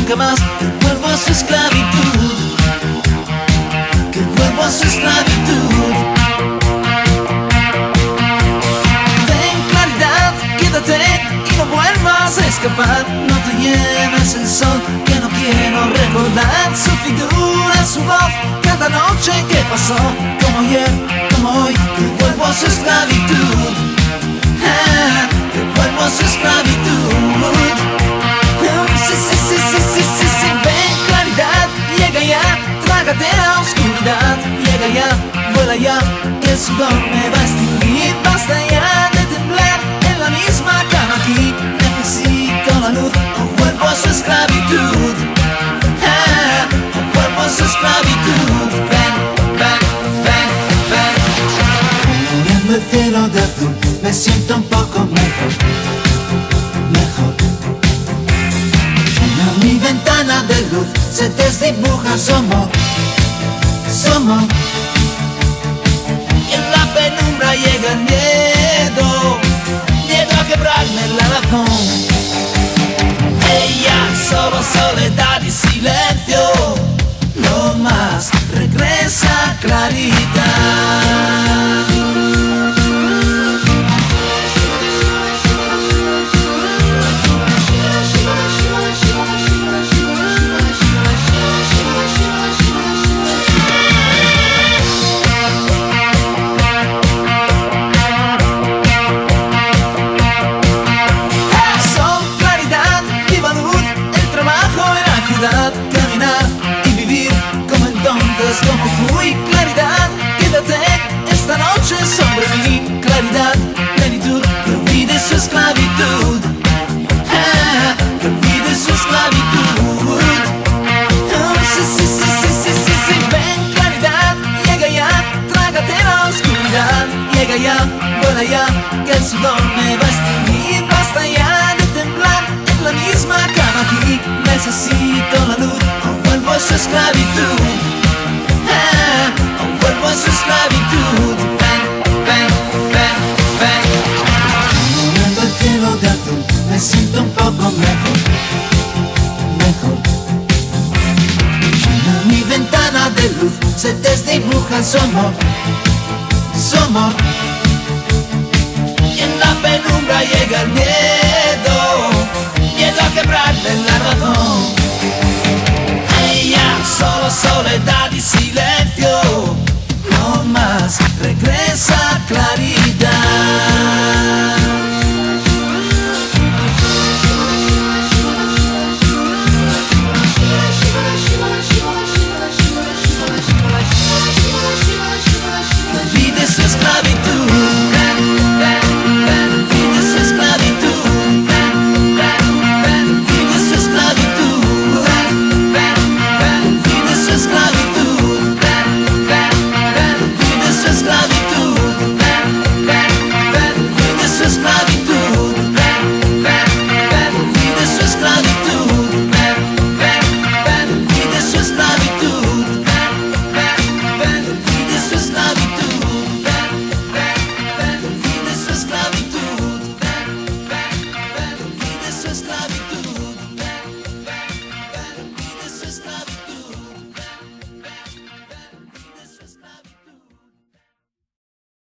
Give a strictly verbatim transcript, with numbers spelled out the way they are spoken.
nunca más, que vuelvo a su esclavitud, que vuelvo a su esclavitud. Ten claridad, quédate y no vuelvas a escapar. No te lleves el sol, que no quiero recordar su figura, su voz, cada noche que pasó, como ayer, como hoy, que vuelvo a su esclavitud, ah, que vuelvo a su esclavitud. Sí, sí, sí, sí, sí, sí, sí, ven claridad, llega ya, trágate la oscuridad, llega ya, vuela ya, que el sudor me va a extinguir. Basta ya de temblar en la misma cama aquí, necesito la luz, o vuelvo a su esclavitud, ah, o vuelvo a su esclavitud. Ven, ven, ven, ven. Coloreando el cielo de azul, me siento un poco mejor, mejor. En mi ventana de luz se desdibuja somos, somos. Y en la penumbra llega el miedo, miedo a quebrarme la razón. Ella solo soledad y silencio, lo más regresa claridad. Caminar y vivir como entonces, como fui. Claridad, quédate esta noche sobre mí. Claridad, plenitud, que olvide su esclavitud, ah, que olvide su esclavitud. Oh, sí, sí, sí, sí, sí, sí, sí, ven claridad, llega ya, trágate la oscuridad, llega ya, vuela ya, que el sudor me va a extinguir. Basta ya de temblar en la misma cama aquí, necesito la luz, o vuelvo a su esclavitud, ah, o vuelvo a su esclavitud. Ven, ven, ven, ven. Coloreando el cielo de azul, me siento un poco mejor, mejor. En mi ventana de luz se desdibuja somos, somos. Y en la penumbra llega el miedo, miedo a quebrarle la razón. Ella solo soledad y silencio, no más regresa claridad.